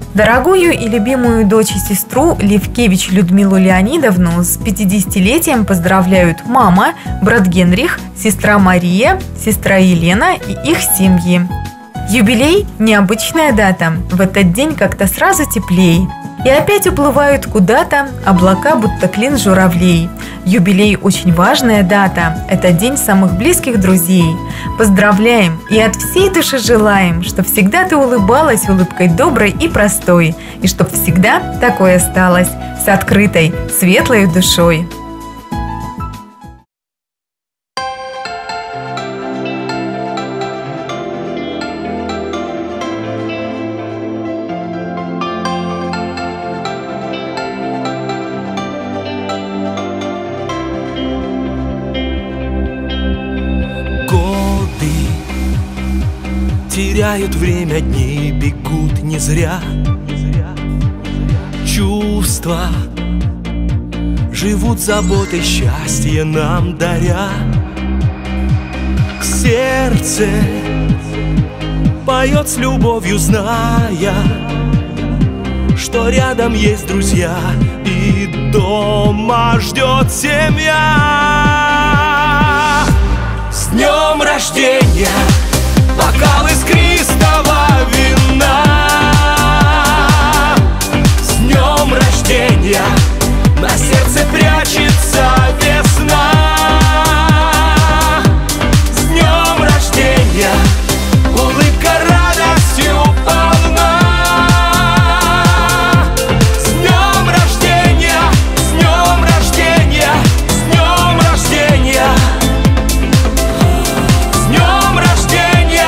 Дорогую и любимую дочь и сестру Левкевич Людмилу Леонидовну с 50-летием поздравляют мама, брат Генрих, сестра Мария, сестра Елена и их семьи. Юбилей – необычная дата, в этот день как-то сразу теплее. И опять уплывают куда-то облака, будто клин журавлей. Юбилей – очень важная дата, это день самых близких друзей. Поздравляем и от всей души желаем, чтоб всегда ты улыбалась улыбкой доброй и простой, и чтоб всегда такой осталось, с открытой, светлой душой. Теряют время, дни бегут не зря. Чувства живут заботой, счастье нам даря. Сердце поет с любовью, зная, что рядом есть друзья и дома ждет семья. С днем рождения! Бокал искристого вина. С днем рождения! На сердце прячется весна. С днем рождения! Улыбка радостью полна. С днем рождения! С днем рождения! С днем рождения! С днем рождения!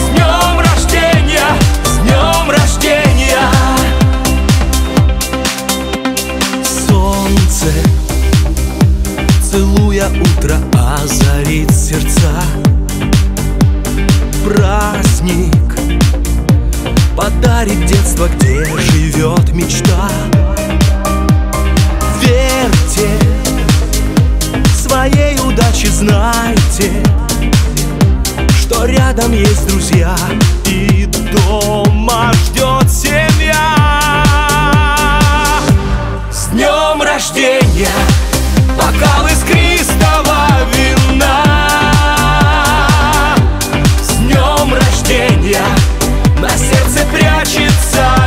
Целуя утро, озарит сердца. Праздник подарит детство, где живет мечта. Верьте своей удаче, знайте, что рядом есть друзья и дома ждет семья. С днем рождения! Бокал искристого вина. С днем рождения! На сердце прячется